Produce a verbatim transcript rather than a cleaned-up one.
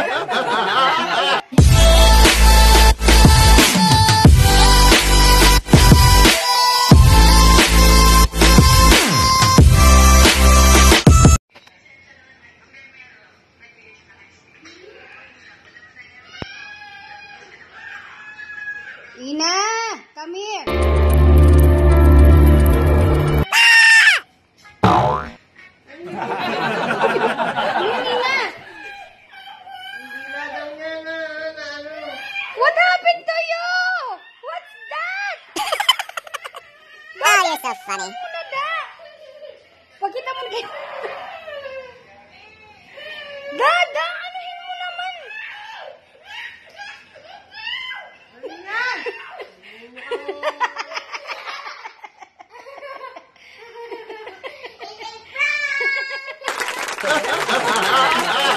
Ina, come here. What happened to you? What's that? Oh, you're so funny. Pakita mo na. Gada, anuhin mo naman. Ha ha ha ha!